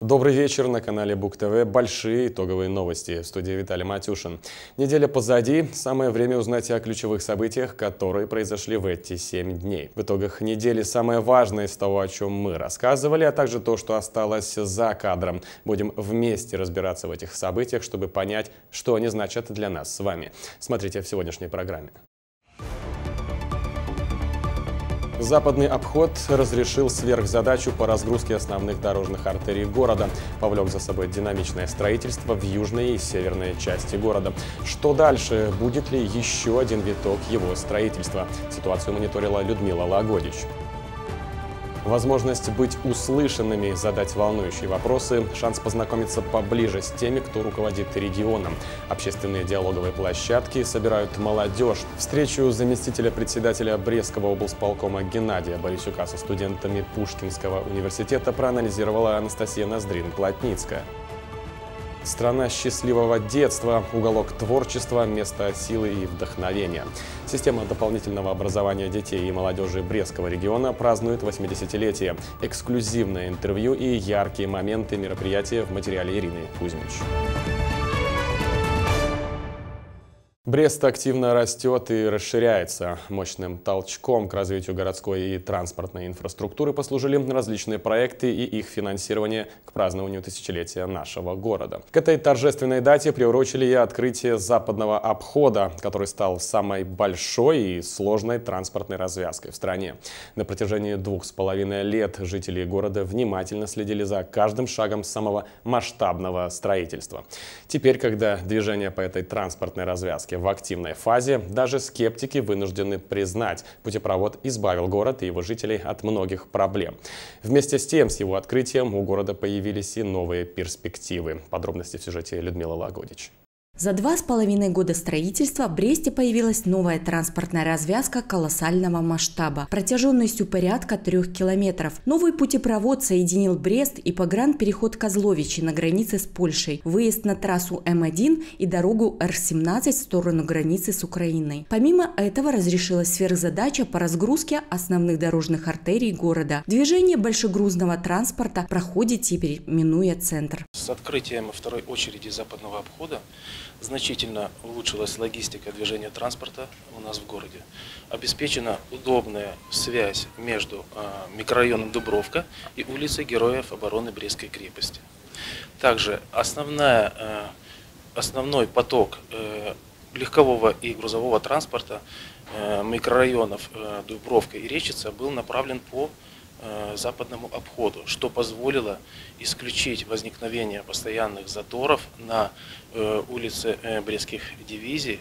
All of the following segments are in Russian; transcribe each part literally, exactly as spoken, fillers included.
Добрый вечер на канале Бук ТВ. Большие итоговые новости. В студии Виталий Матюшин. Неделя позади. Самое время узнать о ключевых событиях, которые произошли в эти семь дней. В итогах недели самое важное из того, о чем мы рассказывали, а также то, что осталось за кадром. Будем вместе разбираться в этих событиях, чтобы понять, что они значат для нас с вами. Смотрите в сегодняшней программе. Западный обход разрешил сверхзадачу по разгрузке основных дорожных артерий города. Повлек за собой динамичное строительство в южной и северной части города. Что дальше? Будет ли еще один виток его строительства? Ситуацию мониторила Людмила Лагодич. Возможность быть услышанными, задать волнующие вопросы, шанс познакомиться поближе с теми, кто руководит регионом. Общественные диалоговые площадки собирают молодежь. Встречу заместителя председателя Брестского облсполкома Геннадия Борисюка со студентами Пушкинского университета проанализировала Анастасия Ноздрин-Плотницкая. Страна счастливого детства, уголок творчества, место силы и вдохновения. Система дополнительного образования детей и молодежи Брестского региона празднует восьмидесятилетие. Эксклюзивное интервью и яркие моменты мероприятия в материале Ирины Кузьмич. Брест активно растет и расширяется. Мощным толчком к развитию городской и транспортной инфраструктуры послужили различные проекты и их финансирование к празднованию тысячелетия нашего города. К этой торжественной дате приурочили и открытие западного обхода, который стал самой большой и сложной транспортной развязкой в стране. На протяжении двух с половиной лет жители города внимательно следили за каждым шагом самого масштабного строительства. Теперь, когда движение по этой транспортной развязке в активной фазе, даже скептики вынуждены признать, путепровод избавил город и его жителей от многих проблем. Вместе с тем, с его открытием у города появились и новые перспективы. Подробности в сюжете Людмилы Лагодич. За два с половиной года строительства в Бресте появилась новая транспортная развязка колоссального масштаба, протяженностью порядка трех километров. Новый путепровод соединил Брест и погранпереход Козловичи на границе с Польшей, выезд на трассу М один и дорогу Р семнадцать в сторону границы с Украиной. Помимо этого разрешилась сверхзадача по разгрузке основных дорожных артерий города. Движение большегрузного транспорта проходит теперь, минуя центр. С открытием второй очереди западного обхода значительно улучшилась логистика движения транспорта у нас в городе. Обеспечена удобная связь между микрорайоном Дубровка и улицей Героев обороны Брестской крепости. Также основная, основной поток легкового и грузового транспорта микрорайонов Дубровка и Речица был направлен по западному обходу, что позволило исключить возникновение постоянных заторов на улице Брестских дивизий,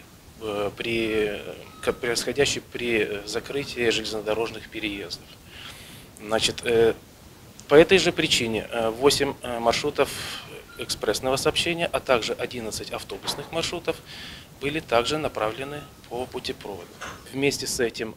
при, происходящей при закрытии железнодорожных переездов. Значит, по этой же причине восемь маршрутов экспрессного сообщения, а также одиннадцать автобусных маршрутов были также направлены по путепроводу. Вместе с этим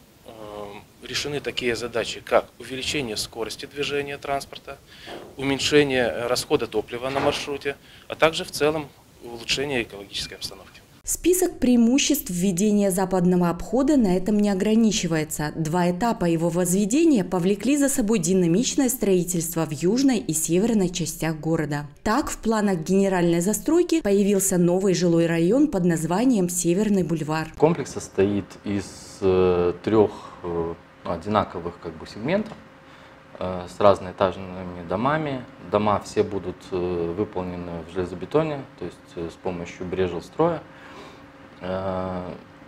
решены такие задачи, как увеличение скорости движения транспорта, уменьшение расхода топлива на маршруте, а также в целом улучшение экологической обстановки. Список преимуществ введения западного обхода на этом не ограничивается. Два этапа его возведения повлекли за собой динамичное строительство в южной и северной частях города. Так, в планах генеральной застройки появился новый жилой район под названием Северный бульвар. Комплекс состоит из э, трех э, одинаковых как бы сегментов э, с разноэтажными домами. Дома все будут э, выполнены в железобетоне, то есть э, с помощью Брежилстроя. Э,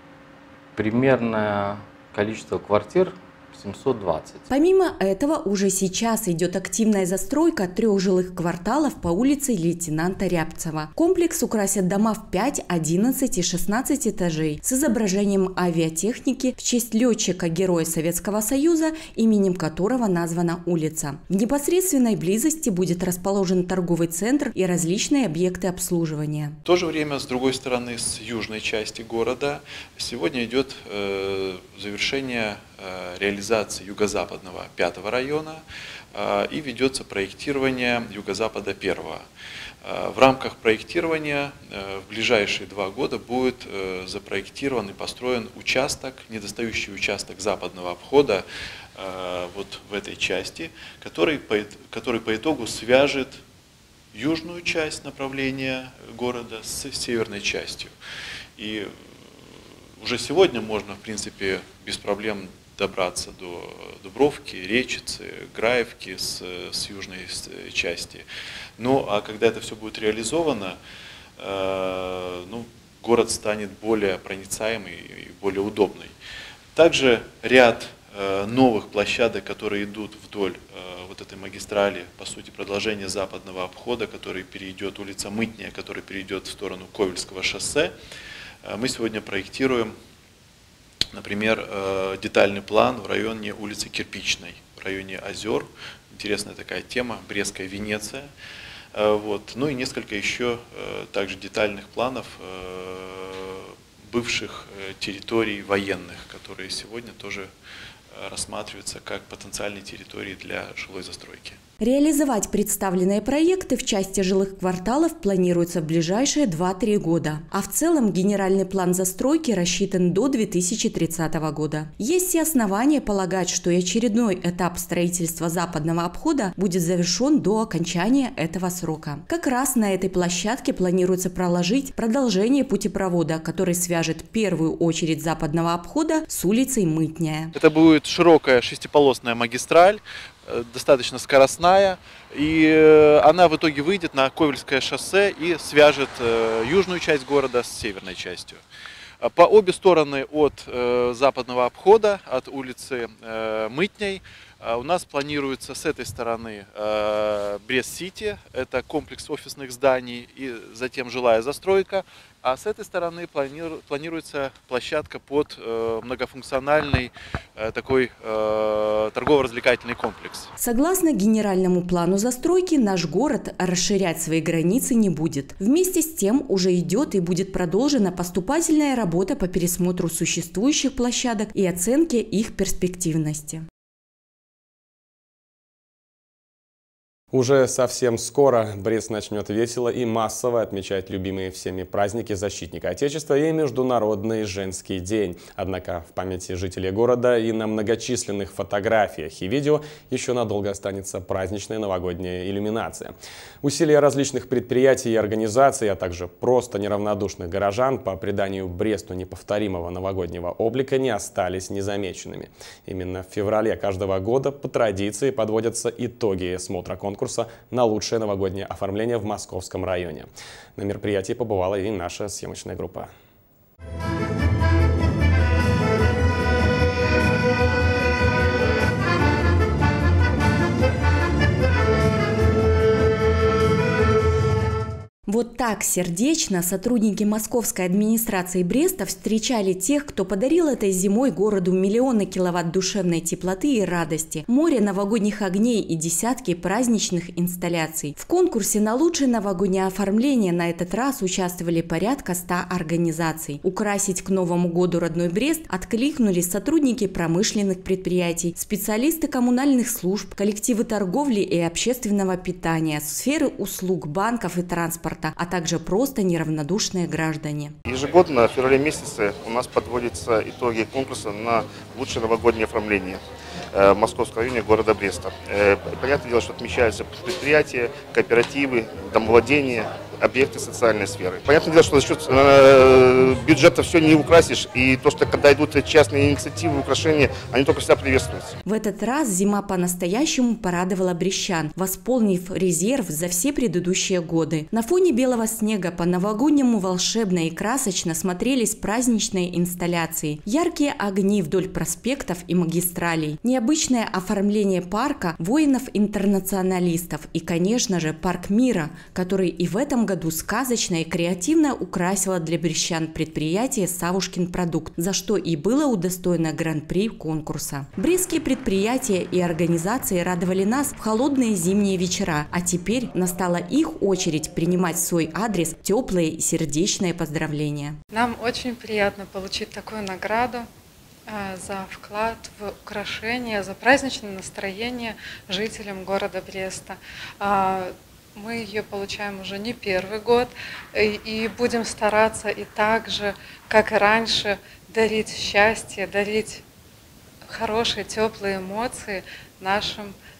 примерное количество квартир семьсот двадцать. Помимо этого, уже сейчас идет активная застройка трех жилых кварталов по улице лейтенанта Рябцева. Комплекс украсят дома в пять, одиннадцать и шестнадцать этажей с изображением авиатехники в честь летчика-героя Советского Союза, именем которого названа улица. В непосредственной близости будет расположен торговый центр и различные объекты обслуживания. В то же время, с другой стороны, с южной части города сегодня идет э, завершение э, реализации юго-западного пятого района э, и ведется проектирование юго-запада первого. Э, в рамках проектирования э, в ближайшие два года будет э, запроектирован и построен участок, недостающий участок западного обхода э, вот в этой части, который по, который по итогу свяжет южную часть направления города с северной частью. И уже сегодня можно, в принципе, без проблем добраться до Дубровки, Речицы, Граевки с, с южной части. Ну, а когда это все будет реализовано, э, ну, город станет более проницаемый и более удобный. Также ряд э, новых площадок, которые идут вдоль э, вот этой магистрали, по сути, продолжение западного обхода, который перейдет, улица Мытняя, который перейдет в сторону Ковельского шоссе. Э, мы сегодня проектируем, например, детальный план в районе улицы Кирпичной, в районе озер. Интересная такая тема, Брестская Венеция. Вот. Ну и несколько еще также детальных планов бывших территорий военных, которые сегодня тоже рассматриваются как потенциальные территории для жилой застройки. Реализовать представленные проекты в части жилых кварталов планируется в ближайшие два-три года. А в целом генеральный план застройки рассчитан до две тысячи тридцатого года. Есть все основания полагать, что и очередной этап строительства западного обхода будет завершен до окончания этого срока. Как раз на этой площадке планируется проложить продолжение путепровода, который свяжет первую очередь западного обхода с улицей Мытняя. Это будет широкая шестиполосная магистраль, достаточно скоростная, и она в итоге выйдет на Ковельское шоссе и свяжет южную часть города с северной частью. По обе стороны от западного обхода, от улицы Мытней, у нас планируется с этой стороны Брест-Сити, это комплекс офисных зданий и затем жилая застройка, а с этой стороны планируется площадка под многофункциональный такой торгово-развлекательный комплекс. Согласно генеральному плану застройки, наш город расширять свои границы не будет. Вместе с тем уже идет и будет продолжена поступательная работа по пересмотру существующих площадок и оценке их перспективности. Уже совсем скоро Брест начнет весело и массово отмечать любимые всеми праздники защитника Отечества и Международный женский день. Однако в памяти жителей города и на многочисленных фотографиях и видео еще надолго останется праздничная новогодняя иллюминация. Усилия различных предприятий и организаций, а также просто неравнодушных горожан по приданию Бресту неповторимого новогоднего облика не остались незамеченными. Именно в феврале каждого года по традиции подводятся итоги смотра конкурса на лучшее новогоднее оформление в Московском районе. На мероприятии побывала и наша съемочная группа. Вот так сердечно сотрудники московской администрации Бреста встречали тех, кто подарил этой зимой городу миллионы киловатт душевной теплоты и радости, море новогодних огней и десятки праздничных инсталляций. В конкурсе на лучшее новогоднее оформление на этот раз участвовали порядка ста организаций. Украсить к Новому году родной Брест откликнулись сотрудники промышленных предприятий, специалисты коммунальных служб, коллективы торговли и общественного питания, сферы услуг, банков и транспорта, а также просто неравнодушные граждане. Ежегодно в феврале месяце у нас подводятся итоги конкурса на лучшее новогоднее оформление в Московском районе города Бреста. Понятное дело, что отмечаются предприятия, кооперативы, домовладения, объекты социальной сферы. Понятное дело, что за счет э, бюджета все не украсишь, и то, что когда идут частные инициативы, украшения, они только всегда приветствуются. В этот раз зима по-настоящему порадовала брестчан, восполнив резерв за все предыдущие годы. На фоне белого снега по-новогоднему волшебно и красочно смотрелись праздничные инсталляции, яркие огни вдоль проспектов и магистралей, необычное оформление парка воинов-интернационалистов и, конечно же, парк мира, который и в этом году году сказочно и креативно украсила для брестчан предприятие «Савушкин продукт», за что и было удостоено гран-при конкурса. Брестские предприятия и организации радовали нас в холодные зимние вечера, а теперь настала их очередь принимать в свой адрес теплые и сердечные поздравления. Нам очень приятно получить такую награду за вклад в украшение, за праздничное настроение жителям города Бреста. Мы ее получаем уже не первый год и будем стараться и так же, как и раньше, дарить счастье, дарить хорошие, теплые эмоции нашим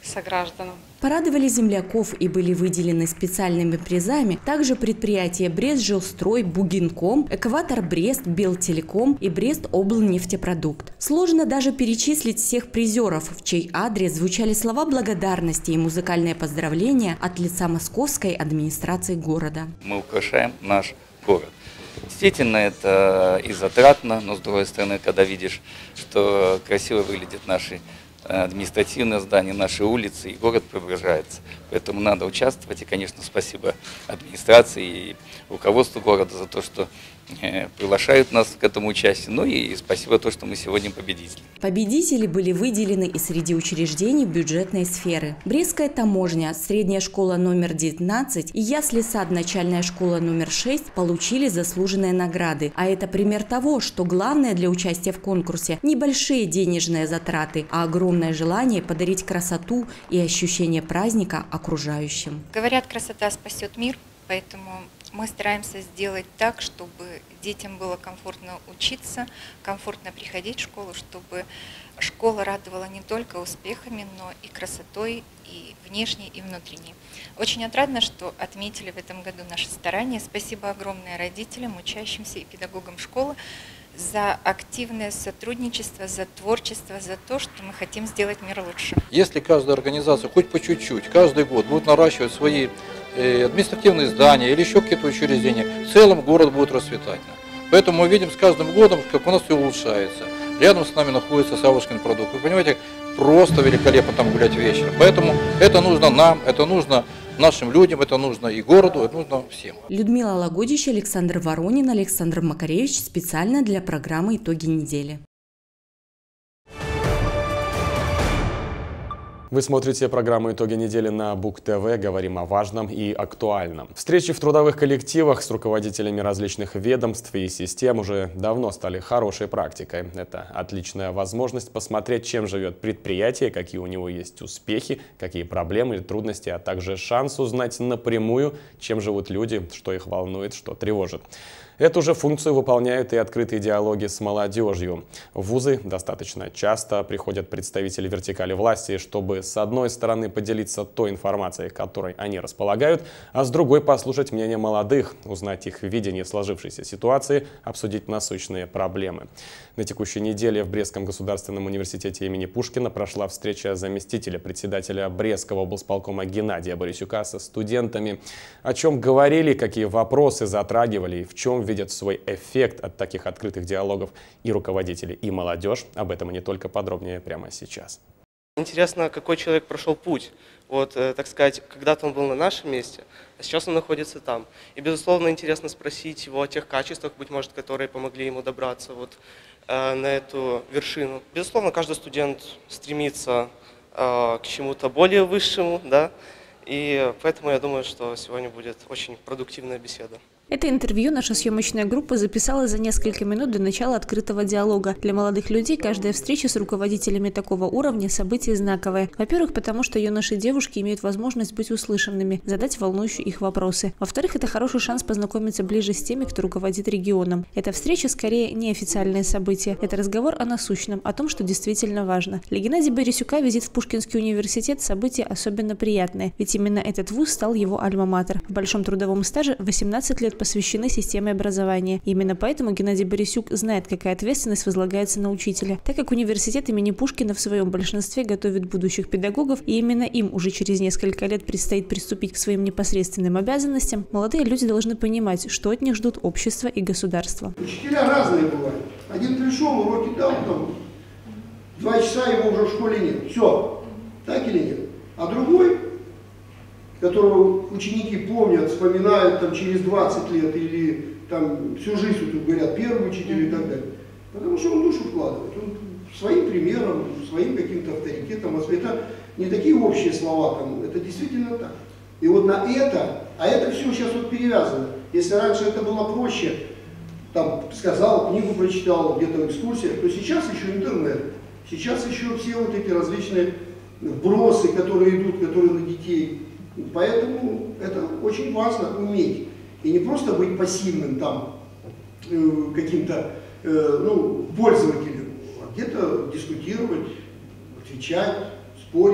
согражданам. Порадовали земляков и были выделены специальными призами также предприятия Брестжилстрой, Бугинком, Экватор Брест, Белтелеком и Брест-Облнефтепродукт. Сложно даже перечислить всех призеров, в чей адрес звучали слова благодарности и музыкальные поздравления от лица московской администрации города. Мы украшаем наш город. Действительно, это и затратно, но с другой стороны, когда видишь, что красиво выглядят наши административные здания, наши улицы, и город преображается. Поэтому надо участвовать. И, конечно, спасибо администрации и руководству города за то, что приглашают нас к этому участию. Ну и спасибо за то, что мы сегодня победители. Победители были выделены и среди учреждений бюджетной сферы. Брестская таможня, средняя школа номер девятнадцать и ясли-сад начальная школа номер шесть получили заслуженные награды. А это пример того, что главное для участия в конкурсе – небольшие денежные затраты, а огромное желание подарить красоту и ощущение праздника окружающим. Говорят, красота спасет мир, поэтому мы стараемся сделать так, чтобы детям было комфортно учиться, комфортно приходить в школу, чтобы школа радовала не только успехами, но и красотой, и внешней, и внутренней. Очень отрадно, что отметили в этом году наши старания. Спасибо огромное родителям, учащимся и педагогам школы за активное сотрудничество, за творчество, за то, что мы хотим сделать мир лучше. Если каждая организация хоть по чуть-чуть, каждый год будет наращивать свои э, административные здания или еще какие-то учреждения, в целом город будет расцветать. Поэтому мы видим с каждым годом, как у нас все улучшается. Рядом с нами находится Савушкин продукт. Вы понимаете, просто великолепно там гулять вечером. Поэтому это нужно нам, это нужно нашим людям, это нужно и городу, это нужно всем. Людмила Лагодич, Александр Воронин, Александр Макаревич специально для программы «Итоги недели». Вы смотрите программу «Итоги недели» на Бук-ТВ. Говорим о важном и актуальном. Встречи в трудовых коллективах с руководителями различных ведомств и систем уже давно стали хорошей практикой. Это отличная возможность посмотреть, чем живет предприятие, какие у него есть успехи, какие проблемы и трудности, а также шанс узнать напрямую, чем живут люди, что их волнует, что тревожит. Эту же функцию выполняют и открытые диалоги с молодежью. В вузы достаточно часто приходят представители вертикали власти, чтобы с одной стороны поделиться той информацией, которой они располагают, а с другой послушать мнение молодых, узнать их видение сложившейся ситуации, обсудить насущные проблемы. На текущей неделе в Брестском государственном университете имени Пушкина прошла встреча заместителя председателя Брестского облсполкома Геннадия Борисюка со студентами. О чем говорили, какие вопросы затрагивали и в чем видят свой эффект от таких открытых диалогов и руководители, и молодежь. Об этом и не только, подробнее прямо сейчас. Интересно, какой человек прошел путь. Вот, э, так сказать, когда-то он был на нашем месте, а сейчас он находится там. И, безусловно, интересно спросить его о тех качествах, быть может, которые помогли ему добраться вот, э, на эту вершину. Безусловно, каждый студент стремится э, к чему-то более высшему, да, и поэтому я думаю, что сегодня будет очень продуктивная беседа. Это интервью наша съемочная группа записала за несколько минут до начала открытого диалога. Для молодых людей каждая встреча с руководителями такого уровня – событие знаковое. Во-первых, потому что юноши и девушки имеют возможность быть услышанными, задать волнующие их вопросы. Во-вторых, это хороший шанс познакомиться ближе с теми, кто руководит регионом. Эта встреча скорее неофициальное событие. Это разговор о насущном, о том, что действительно важно. Для Геннадия Борисюка визит в Пушкинский университет – событие особенно приятное, ведь именно этот вуз стал его альма-матер. В большом трудовом стаже восемнадцать лет посвящены системе образования. Именно поэтому Геннадий Борисюк знает, какая ответственность возлагается на учителя. Так как университет имени Пушкина в своем большинстве готовит будущих педагогов, и именно им уже через несколько лет предстоит приступить к своим непосредственным обязанностям, молодые люди должны понимать, что от них ждут общество и государство. Учителя разные бывают. Один пришел, уроки дал, там, два часа его уже в школе нет. Все. Так или нет? А другой, которого ученики помнят, вспоминают там, через двадцать лет или там, всю жизнь, тут говорят, первый учитель и так далее. Потому что он душу вкладывает. Он своим примером, своим каким-то авторитетом. Это не такие общие слова, там, это действительно так. И вот на это, а это все сейчас вот перевязано. Если раньше это было проще, там, сказал, книгу прочитал, где-то в экскурсиях, то сейчас еще интернет. Сейчас еще все вот эти различные вбросы, которые идут, которые на детей. Поэтому это очень важно уметь. И не просто быть пассивным там, э, каким-то э, ну, пользователем, а где-то дискутировать, отвечать, спорить.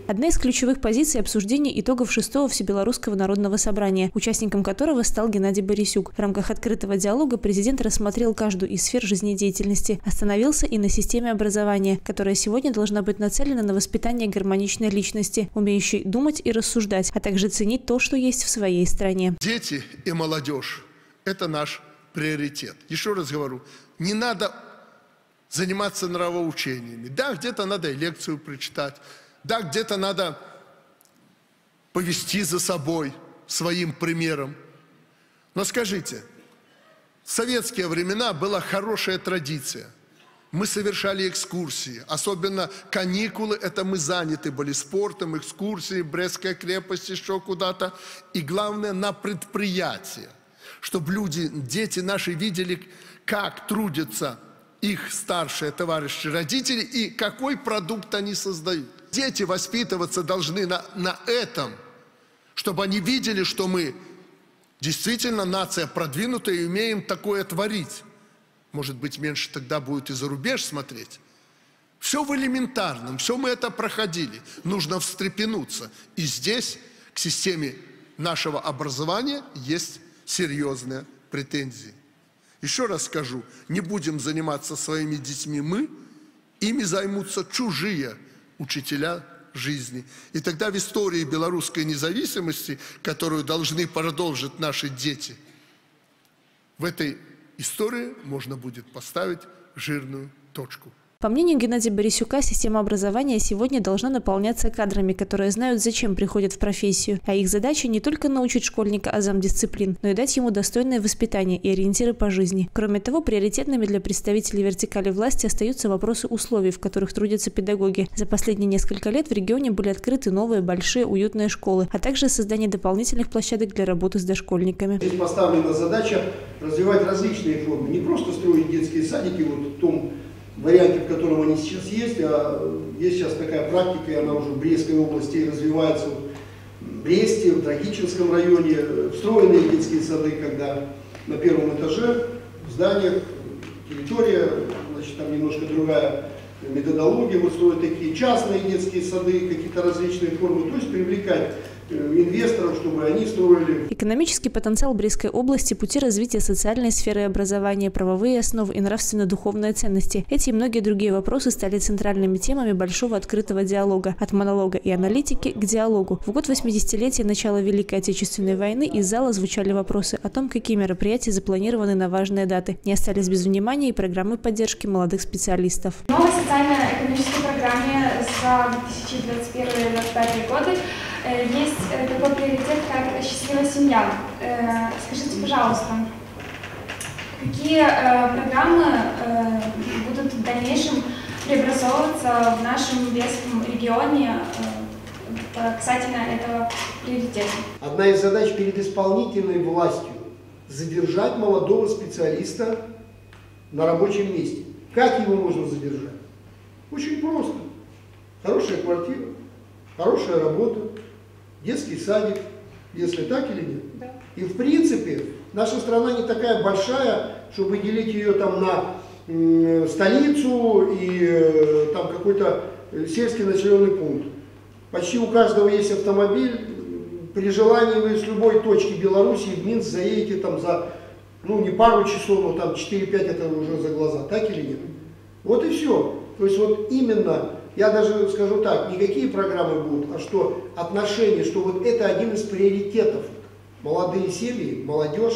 Одна из ключевых позиций – обсуждение итогов шестого Всебелорусского народного собрания, участником которого стал Геннадий Борисюк. В рамках открытого диалога президент рассмотрел каждую из сфер жизнедеятельности, остановился и на системе образования, которая сегодня должна быть нацелена на воспитание гармоничной личности, умеющей думать и рассуждать, а также ценить то, что есть в своей стране. Дети и молодежь – это наш приоритет. Еще раз говорю, не надо заниматься нравоучениями. Да, где-то надо и лекцию прочитать, да, где-то надо повести за собой своим примером. Но скажите, в советские времена была хорошая традиция. Мы совершали экскурсии, особенно каникулы, это мы заняты были спортом, экскурсии, Брестская крепость, еще куда-то. И главное, на предприятия, чтобы люди, дети наши видели, как трудятся их старшие товарищи, родители и какой продукт они создают. Дети воспитываться должны на, на этом, чтобы они видели, что мы действительно нация продвинутая и умеем такое творить. Может быть, меньше тогда будет и за рубеж смотреть. Все в элементарном, все мы это проходили. Нужно встрепенуться. И здесь к системе нашего образования есть серьезные претензии. Еще раз скажу, не будем заниматься своими детьми мы, ими займутся чужие учителя жизни. И тогда в истории белорусской независимости, которую должны продолжить наши дети, в этой истории можно будет поставить жирную точку. По мнению Геннадия Борисюка, система образования сегодня должна наполняться кадрами, которые знают, зачем приходят в профессию. А их задача не только научить школьника азам дисциплин, но и дать ему достойное воспитание и ориентиры по жизни. Кроме того, приоритетными для представителей вертикали власти остаются вопросы условий, в которых трудятся педагоги. За последние несколько лет в регионе были открыты новые, большие, уютные школы, а также создание дополнительных площадок для работы с дошкольниками. Здесь поставлена задача развивать различные формы, не просто строить детские садики вот в том варианте, в котором они сейчас есть, а есть сейчас такая практика, и она уже в Брестской области развивается, в Бресте, в Трагичинском районе, встроенные детские сады, когда на первом этаже в зданиях территория, значит, там немножко другая методология, вот строят такие частные детские сады, какие-то различные формы, то есть привлекать инвесторов, чтобы они строили. Экономический потенциал Брестской области, пути развития социальной сферы образования, правовые основы и нравственно-духовные ценности. Эти и многие другие вопросы стали центральными темами большого открытого диалога. От монолога и аналитики к диалогу. В год восьмидесятилетия начала Великой Отечественной войны из зала звучали вопросы о том, какие мероприятия запланированы на важные даты. Не остались без внимания и программы поддержки молодых специалистов. В новой социально-экономической программе за две тысячи двадцать первый — две тысячи двадцать пятый годы есть такой приоритет, как «Счастливая семья». Скажите, пожалуйста, какие программы будут в дальнейшем преобразовываться в нашем Брестском регионе касательно этого приоритета? Одна из задач перед исполнительной властью – задержать молодого специалиста на рабочем месте. Как его можно задержать? Очень просто. Хорошая квартира, хорошая работа, детский садик, если так или нет. Да. И в принципе наша страна не такая большая, чтобы делить ее там на э, столицу и э, там какой-то сельский населенный пункт. Почти у каждого есть автомобиль. При желании вы с любой точки Беларуси в Минск заедете там за, ну не пару часов, но там четыре-пять это уже за глаза, так или нет? Вот и все. То есть вот именно, я даже скажу так, не какие программы будут, а что отношения, что вот это один из приоритетов. Молодые семьи, молодежь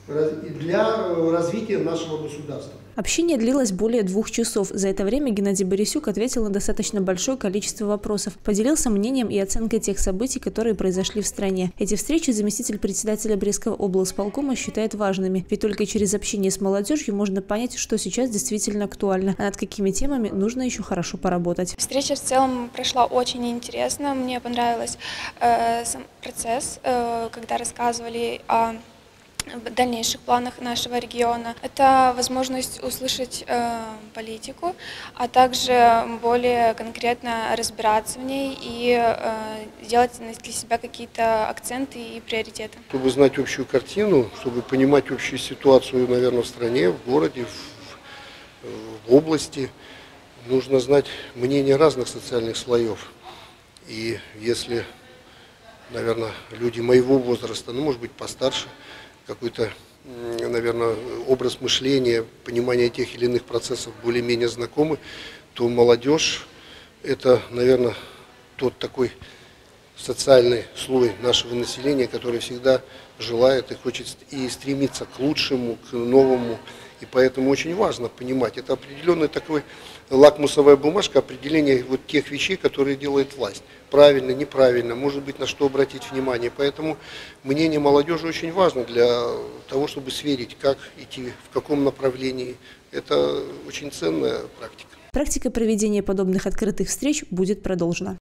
для развития нашего государства. Общение длилось более двух часов. За это время Геннадий Борисюк ответил на достаточно большое количество вопросов, поделился мнением и оценкой тех событий, которые произошли в стране. Эти встречи заместитель председателя Брестского облсполкома считает важными, ведь только через общение с молодежью можно понять, что сейчас действительно актуально, а над какими темами нужно еще хорошо поработать. Встреча в целом прошла очень интересно. Мне понравился э, сам процесс, э, когда рассказывали о в дальнейших планах нашего региона. Это возможность услышать э, политику, а также более конкретно разбираться в ней и э, делать для себя какие-то акценты и приоритеты. Чтобы знать общую картину, чтобы понимать общую ситуацию, наверное, в стране, в городе, в, в области, нужно знать мнение разных социальных слоев. И если, наверное, люди моего возраста, ну, может быть, постарше, какой-то, наверное, образ мышления, понимание тех или иных процессов более-менее знакомы, то молодежь – это, наверное, тот такой социальный слой нашего населения, который всегда желает и хочет и стремится к лучшему, к новому. И поэтому очень важно понимать, это определенная такой лакмусовая бумажка определения вот тех вещей, которые делает власть. Правильно, неправильно, может быть, на что обратить внимание. Поэтому мнение молодежи очень важно для того, чтобы сверить, как идти, в каком направлении. Это очень ценная практика. Практика проведения подобных открытых встреч будет продолжена.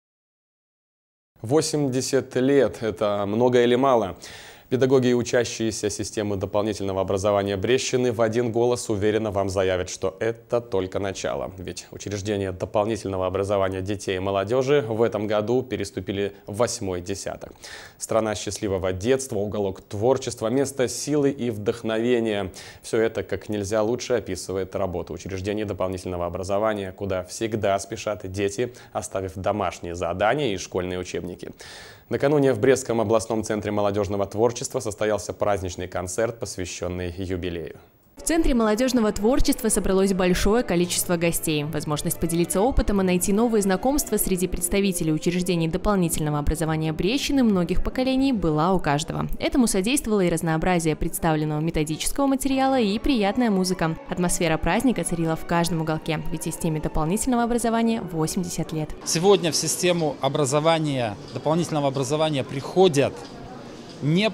восемьдесят лет – это много или мало? Педагоги и учащиеся системы дополнительного образования Брестщины в один голос уверенно вам заявят, что это только начало. Ведь учреждения дополнительного образования детей и молодежи в этом году переступили в восьмой десяток. Страна счастливого детства, уголок творчества, место силы и вдохновения. Все это как нельзя лучше описывает работу учреждений дополнительного образования, куда всегда спешат дети, оставив домашние задания и школьные учебники. Накануне в Брестском областном центре молодежного творчества состоялся праздничный концерт, посвященный юбилею. В Центре молодежного творчества собралось большое количество гостей. Возможность поделиться опытом и найти новые знакомства среди представителей учреждений дополнительного образования Брестщины многих поколений была у каждого. Этому содействовало и разнообразие представленного методического материала, и приятная музыка. Атмосфера праздника царила в каждом уголке, ведь системе дополнительного образования восемьдесят лет. Сегодня в систему образования, дополнительного образования приходят не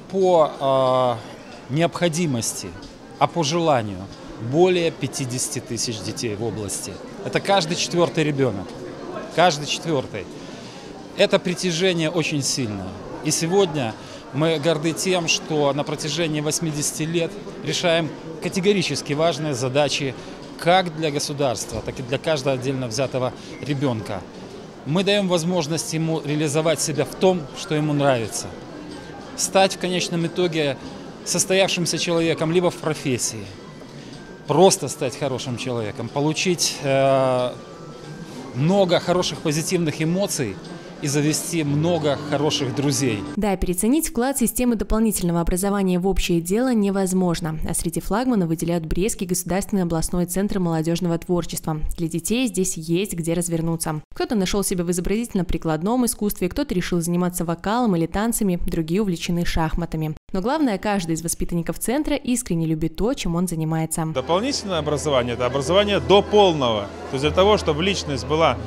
по э, необходимости, а по желанию более пятидесяти тысяч детей в области. Это каждый четвертый ребенок. Каждый четвертый. Это притяжение очень сильное. И сегодня мы горды тем, что на протяжении восьмидесяти лет решаем категорически важные задачи как для государства, так и для каждого отдельно взятого ребенка. Мы даем возможность ему реализовать себя в том, что ему нравится. Стать в конечном итоге состоявшимся человеком либо в профессии, просто стать хорошим человеком, получить э, много хороших позитивных эмоций и завести много хороших друзей. Да, переоценить вклад системы дополнительного образования в общее дело невозможно. А среди флагманов выделяют Брестский государственный областной центр молодежного творчества. Для детей здесь есть где развернуться. Кто-то нашел себя в изобразительно-прикладном искусстве, кто-то решил заниматься вокалом или танцами, другие увлечены шахматами. Но главное, каждый из воспитанников центра искренне любит то, чем он занимается. Дополнительное образование – это образование до полного. То есть для того, чтобы личность была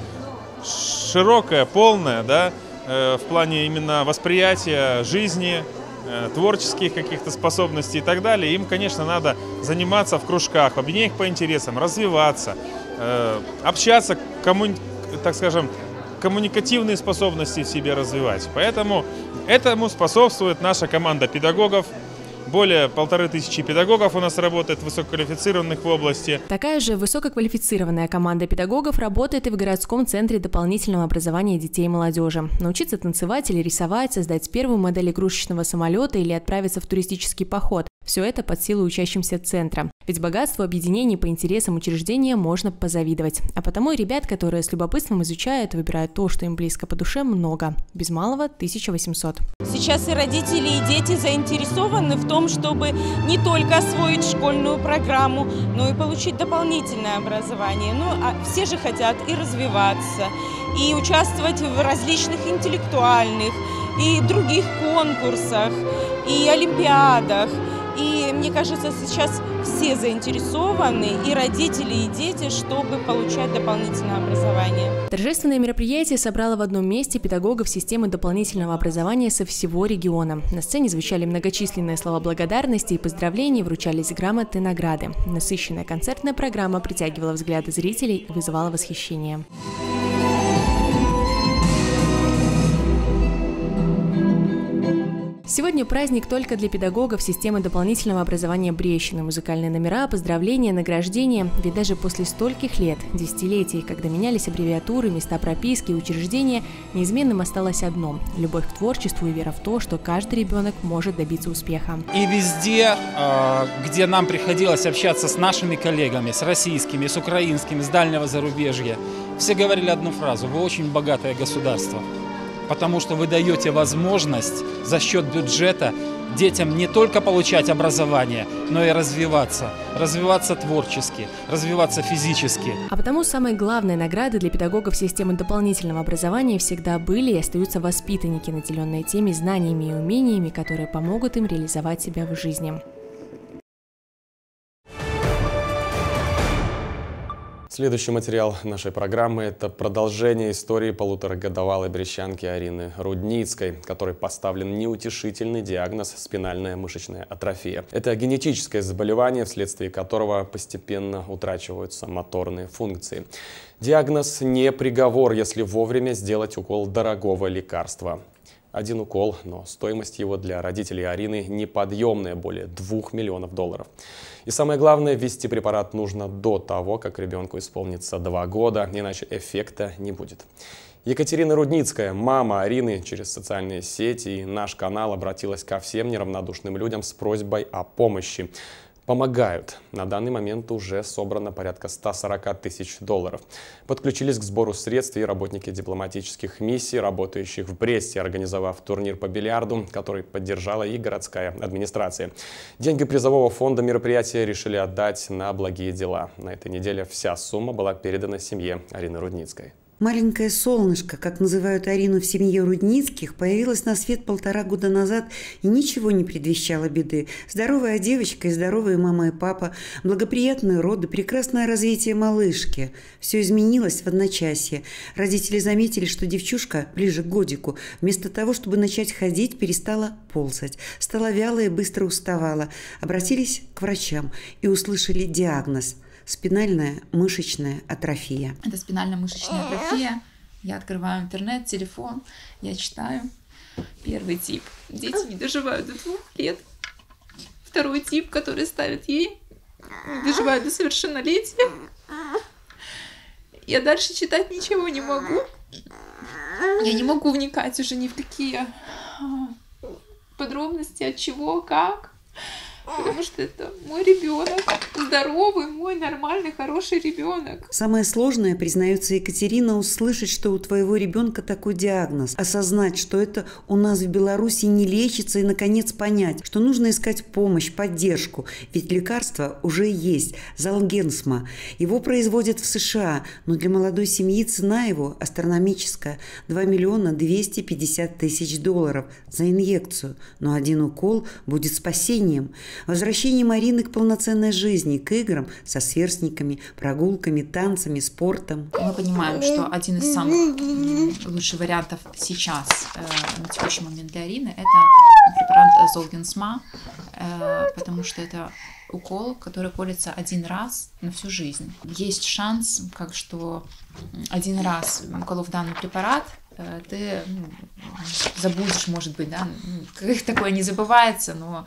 широкая, полная, да, э, в плане именно восприятия жизни, э, творческих каких-то способностей и так далее, им, конечно, надо заниматься в кружках, в объединениях по интересам, развиваться, э, общаться, комму... так скажем, коммуникативные способности в себе развивать. Поэтому этому способствует наша команда педагогов. Более полторы тысячи педагогов у нас работает, высококвалифицированных в области. Такая же высококвалифицированная команда педагогов работает и в городском центре дополнительного образования детей и молодежи. Научиться танцевать или рисовать, создать первую модель игрушечного самолета или отправиться в туристический поход – все это под силу учащимся центра. Ведь богатству объединений по интересам учреждения можно позавидовать. А потому и ребят, которые с любопытством изучают, выбирают то, что им близко по душе, много. Без малого тысяча восемьсот. Сейчас и родители, и дети заинтересованы в том, чтобы не только освоить школьную программу, но и получить дополнительное образование. Ну, а все же хотят и развиваться, и участвовать в различных интеллектуальных и других конкурсах, и олимпиадах. И мне кажется, сейчас все заинтересованы, и родители, и дети, чтобы получать дополнительное образование. Торжественное мероприятие собрало в одном месте педагогов системы дополнительного образования со всего региона. На сцене звучали многочисленные слова благодарности и поздравлений, вручались грамоты и награды. Насыщенная концертная программа притягивала взгляды зрителей и вызывала восхищение. Сегодня праздник только для педагогов системы дополнительного образования Брещины. Музыкальные номера, поздравления, награждения. Ведь даже после стольких лет, десятилетий, когда менялись аббревиатуры, места прописки, учреждения, неизменным осталось одно – любовь к творчеству и вера в то, что каждый ребенок может добиться успеха. И везде, где нам приходилось общаться с нашими коллегами, с российскими, с украинскими, с дальнего зарубежья, все говорили одну фразу: вы очень богатое государство. Потому что вы даете возможность за счет бюджета детям не только получать образование, но и развиваться. Развиваться творчески, развиваться физически. А потому самой главной наградой для педагогов системы дополнительного образования всегда были и остаются воспитанники, наделенные теми знаниями и умениями, которые помогут им реализовать себя в жизни. Следующий материал нашей программы – это продолжение истории полуторагодовалой брещанки Арины Рудницкой, которой поставлен неутешительный диагноз – спинальная мышечная атрофия. Это генетическое заболевание, вследствие которого постепенно утрачиваются моторные функции. Диагноз не приговор, если вовремя сделать укол дорогого лекарства. Один укол, но стоимость его для родителей Арины неподъемная – более двух миллионов долларов. И самое главное, ввести препарат нужно до того, как ребенку исполнится два года, иначе эффекта не будет. Екатерина Рудницкая, мама Арины, через социальные сети и наш канал обратилась ко всем неравнодушным людям с просьбой о помощи. Помогают. На данный момент уже собрано порядка ста сорока тысяч долларов. Подключились к сбору средств и работники дипломатических миссий, работающих в Бресте, организовав турнир по бильярду, который поддержала и городская администрация. Деньги призового фонда мероприятия решили отдать на благие дела. На этой неделе вся сумма была передана семье Арины Рудницкой. Маленькое солнышко, как называют Арину в семье Рудницких, появилось на свет полтора года назад и ничего не предвещало беды. Здоровая девочка и здоровые мама и папа, благоприятные роды, прекрасное развитие малышки. Все изменилось в одночасье. Родители заметили, что девчушка, ближе к годику, вместо того, чтобы начать ходить, перестала ползать. Стала вялая и быстро уставала. Обратились к врачам и услышали диагноз – спинальная мышечная атрофия. Это спинальная мышечная атрофия. Я открываю интернет, телефон, я читаю. Первый тип. Дети не доживают до двух лет. Второй тип, который ставят ей, не доживают до совершеннолетия. Я дальше читать ничего не могу. Я не могу вникать уже ни в какие подробности, от чего, как. Потому что это мой ребенок, здоровый, мой нормальный, хороший ребенок. Самое сложное, признается Екатерина, услышать, что у твоего ребенка такой диагноз, осознать, что это у нас в Беларуси не лечится, и, наконец, понять, что нужно искать помощь, поддержку, ведь лекарство уже есть, Залгенсма. Его производят в США, но для молодой семьи цена его астрономическая – два миллиона двести пятьдесят тысяч долларов за инъекцию, но один укол будет спасением. Возвращение Марины к полноценной жизни, к играм со сверстниками, прогулками, танцами, спортом. Мы понимаем, что один из самых лучших вариантов сейчас, на текущий момент для Арины, это препарат Золгенсма, потому что это укол, который колется один раз на всю жизнь. Есть шанс, как что один раз уколов данный препарат, ты ну, забудешь, может быть, да, такое не забывается, но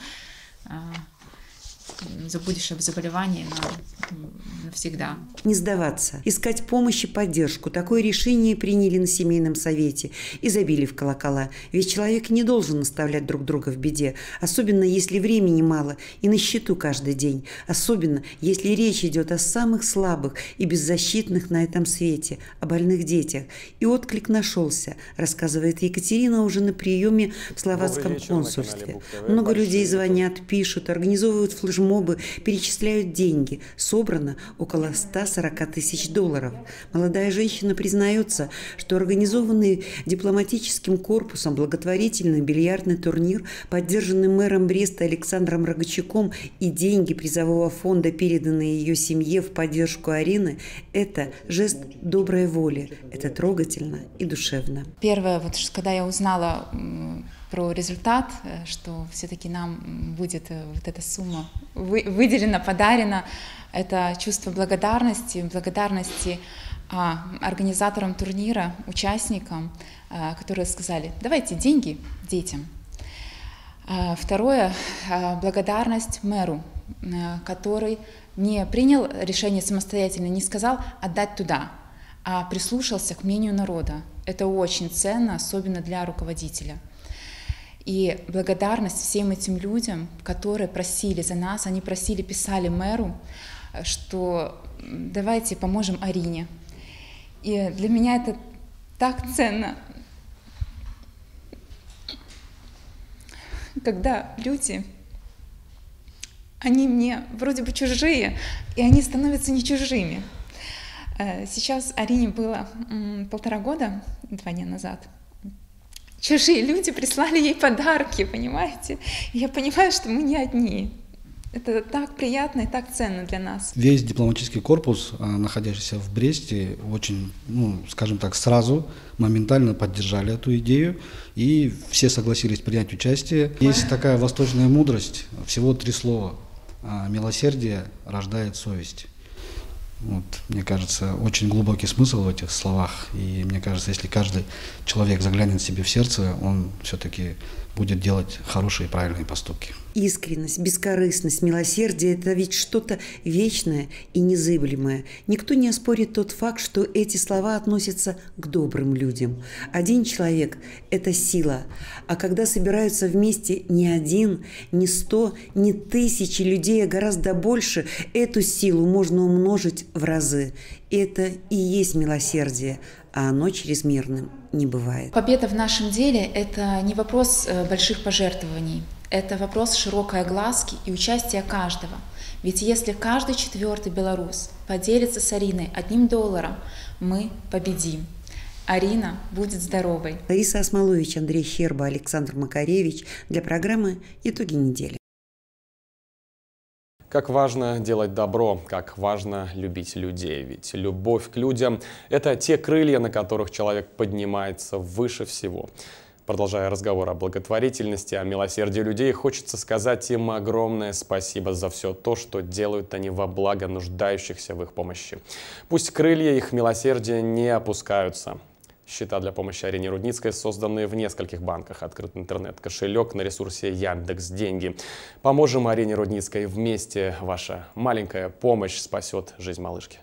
забудешь об заболевании навсегда. Не сдаваться, искать помощь и поддержку. Такое решение приняли на семейном совете и забили в колокола. Ведь человек не должен оставлять друг друга в беде, особенно если времени мало и на счету каждый день. Особенно если речь идет о самых слабых и беззащитных на этом свете, о больных детях. И отклик нашелся, рассказывает Екатерина уже на приеме в словацком консульстве. Много людей звонят, пишут, организовывают флешмобы, перечисляют деньги. Собрано около ста сорока тысяч долларов. Молодая женщина признается, что организованный дипломатическим корпусом благотворительный бильярдный турнир, поддержанный мэром Бреста Александром Рогачуком, и деньги призового фонда, переданные ее семье в поддержку Арины, это жест доброй воли. Это трогательно и душевно. Первое, вот когда я узнала про результат, что все-таки нам будет вот эта сумма выделена, подарена, это чувство благодарности, благодарности а, организаторам турнира, участникам, а, которые сказали: давайте деньги детям. Второе, благодарность мэру, который не принял решение самостоятельно, не сказал отдать туда, а прислушался к мнению народа. Это очень ценно, особенно для руководителя. И благодарность всем этим людям, которые просили за нас, они просили, писали мэру, что давайте поможем Арине. И для меня это так ценно, когда люди, они мне вроде бы чужие, и они становятся не чужими. Сейчас Арине было полтора года, два дня назад. Чужие люди прислали ей подарки, понимаете? И я понимаю, что мы не одни. Это так приятно и так ценно для нас. Весь дипломатический корпус, находящийся в Бресте, очень, ну, скажем так, сразу, моментально поддержали эту идею, и все согласились принять участие. Есть такая восточная мудрость, всего три слова. Милосердие рождает совесть. Вот, мне кажется, очень глубокий смысл в этих словах, и мне кажется, если каждый человек заглянет себе в сердце, он все-таки будет делать хорошие и правильные поступки. Искренность, бескорыстность, милосердие – это ведь что-то вечное и незыблемое. Никто не оспорит тот факт, что эти слова относятся к добрым людям. Один человек – это сила, а когда собираются вместе не один, не сто, не тысячи людей, а гораздо больше, эту силу можно умножить в разы. Это и есть милосердие, а оно чрезмерным не бывает. Победа в нашем деле – это не вопрос больших пожертвований. Это вопрос широкой огласки и участия каждого. Ведь если каждый четвертый белорус поделится с Ариной одним долларом, мы победим. Арина будет здоровой. Лариса Осмолович, Андрей Щерба, Александр Макаревич для программы «Итоги недели». Как важно делать добро, как важно любить людей. Ведь любовь к людям – это те крылья, на которых человек поднимается выше всего. Продолжая разговор о благотворительности, о милосердии людей, хочется сказать им огромное спасибо за все то, что делают они во благо нуждающихся в их помощи. Пусть крылья их милосердия не опускаются. Счета для помощи Арине Рудницкой созданы в нескольких банках. Открыт интернет-кошелек на ресурсе Яндекс.Деньги. Поможем Арине Рудницкой вместе. Ваша маленькая помощь спасет жизнь малышки.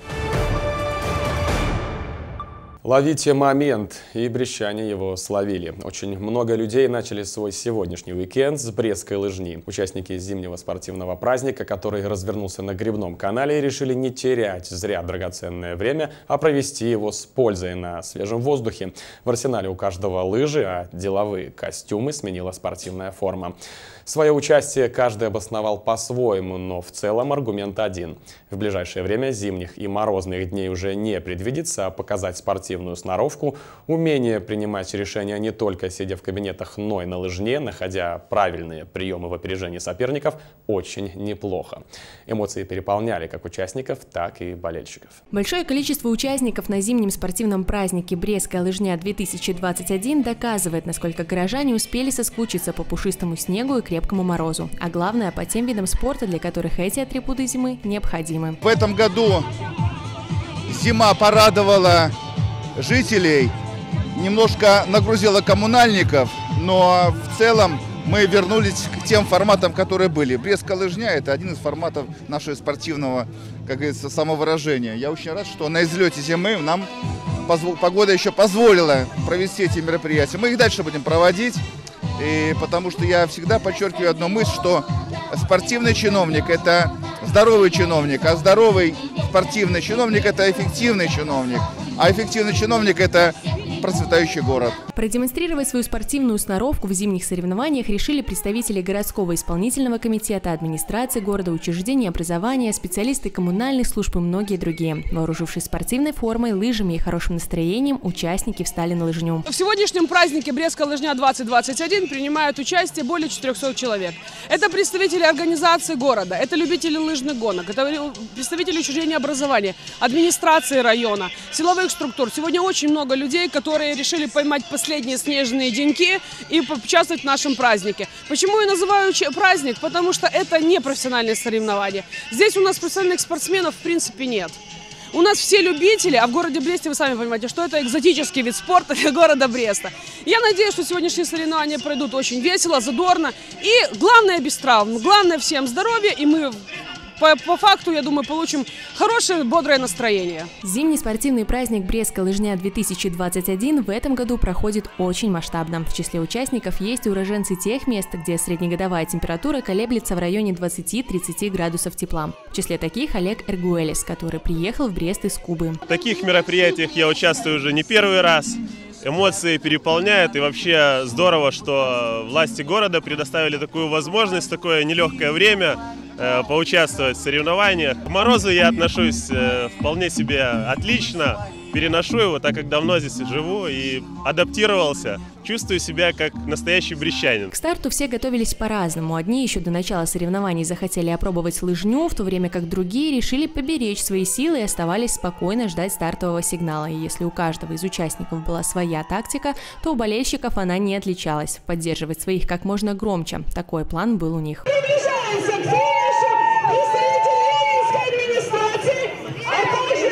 Ловите момент, и брестчане его словили. Очень много людей начали свой сегодняшний уикенд с брестской лыжни. Участники зимнего спортивного праздника, который развернулся на Грибном канале, решили не терять зря драгоценное время, а провести его с пользой на свежем воздухе. В арсенале у каждого лыжи, а деловые костюмы сменила спортивная форма. Свое участие каждый обосновал по-своему, но в целом аргумент один. В ближайшее время зимних и морозных дней уже не предвидится, а показать спортивную сноровку, умение принимать решения не только сидя в кабинетах, но и на лыжне, находя правильные приемы в опережении соперников, очень неплохо. Эмоции переполняли как участников, так и болельщиков. Большое количество участников на зимнем спортивном празднике «Брестская лыжня две тысячи двадцать один» доказывает, насколько горожане успели соскучиться по пушистому снегу и крепкому морозу, а главное по тем видам спорта, для которых эти атрибуты зимы необходимы. В этом году зима порадовала жителей, немножко нагрузила коммунальников, но в целом мы вернулись к тем форматам, которые были. Брестская лыжня – это один из форматов нашего спортивного, как говорится, самовыражения. Я очень рад, что на излете зимы нам погода еще позволила провести эти мероприятия. Мы их дальше будем проводить. И потому что я всегда подчеркиваю одну мысль, что спортивный чиновник – это здоровый чиновник, а здоровый спортивный чиновник – это эффективный чиновник, а эффективный чиновник – это процветающий город. Продемонстрировать свою спортивную сноровку в зимних соревнованиях решили представители городского исполнительного комитета, администрации города, учреждений образования, специалисты коммунальных служб и многие другие. Вооружившись спортивной формой, лыжами и хорошим настроением, участники встали на лыжню. В сегодняшнем празднике «Брестская лыжня двадцать двадцать один» принимают участие более четырёхсот человек. Это представители организации города, это любители лыжных гонок, это представители учреждений образования, администрации района, силовых структур. Сегодня очень много людей, которые решили поймать последние снежные деньки и поучаствовать в нашем празднике. Почему я называю праздник? Потому что это не профессиональные соревнования. Здесь у нас профессиональных спортсменов в принципе нет. У нас все любители, а в городе Бресте вы сами понимаете, что это экзотический вид спорта для города Бреста. Я надеюсь, что сегодняшние соревнования пройдут очень весело, задорно и, главное, без травм. Главное, всем здоровья, и мы... По, по факту, я думаю, получим хорошее, бодрое настроение. Зимний спортивный праздник «Брестская лыжня-две тысячи двадцать один» в этом году проходит очень масштабно. В числе участников есть уроженцы тех мест, где среднегодовая температура колеблется в районе двадцати-тридцати градусов тепла. В числе таких Олег Эргуэлис, который приехал в Брест из Кубы. В таких мероприятиях я участвую уже не первый раз. Эмоции переполняют, и вообще здорово, что власти города предоставили такую возможность, такое нелегкое время э, поучаствовать в соревнованиях. К морозу я отношусь э, вполне себе отлично, переношу его, так как давно здесь живу и адаптировался. Чувствую себя как настоящий брестчанин. К старту все готовились по-разному. Одни еще до начала соревнований захотели опробовать лыжню, в то время как другие решили поберечь свои силы и оставались спокойно ждать стартового сигнала. И если у каждого из участников была своя тактика, то у болельщиков она не отличалась. Поддерживать своих как можно громче. Такой план был у них. Приближаемся к финишу представители Ленинской администрации, а также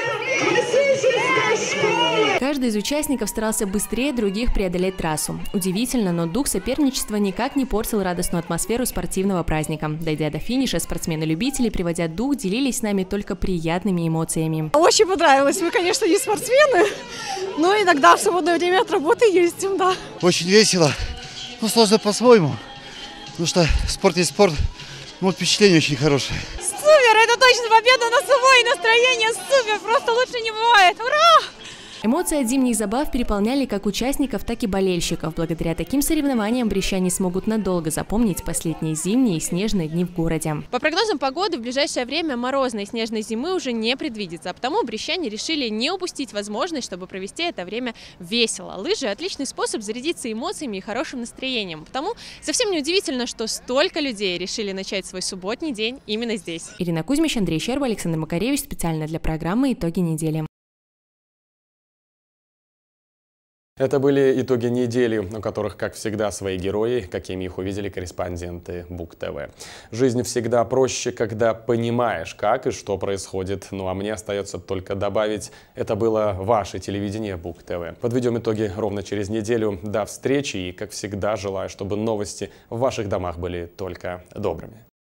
классической школы. Каждый из участников старался быстрее других преодолеть трассу. Удивительно, но дух соперничества никак не портил радостную атмосферу спортивного праздника. Дойдя до финиша, спортсмены-любители, приводя дух, делились с нами только приятными эмоциями. Очень понравилось. Мы, конечно, не спортсмены, но иногда в свободное время от работы ездим, да. Очень весело, но сложно по-своему, потому что спорт есть спорт, но впечатление очень хорошее. Супер! Это точно победа над собой, настроение супер! Просто лучше не бывает! Ура! Эмоции от зимних забав переполняли как участников, так и болельщиков. Благодаря таким соревнованиям брестчане смогут надолго запомнить последние зимние и снежные дни в городе. По прогнозам погоды, в ближайшее время морозной и снежной зимы уже не предвидится, а потому брестчане решили не упустить возможность, чтобы провести это время весело. Лыжи – отличный способ зарядиться эмоциями и хорошим настроением. Потому совсем не удивительно, что столько людей решили начать свой субботний день именно здесь. Ирина Кузьмич, Андрей Щерба, Александр Макаревич. Специально для программы «Итоги недели». Это были итоги недели, у которых, как всегда, свои герои, какими их увидели корреспонденты БугТВ. Жизнь всегда проще, когда понимаешь, как и что происходит. Ну а мне остается только добавить, это было ваше телевидение БугТВ. Подведем итоги ровно через неделю. До встречи и, как всегда, желаю, чтобы новости в ваших домах были только добрыми.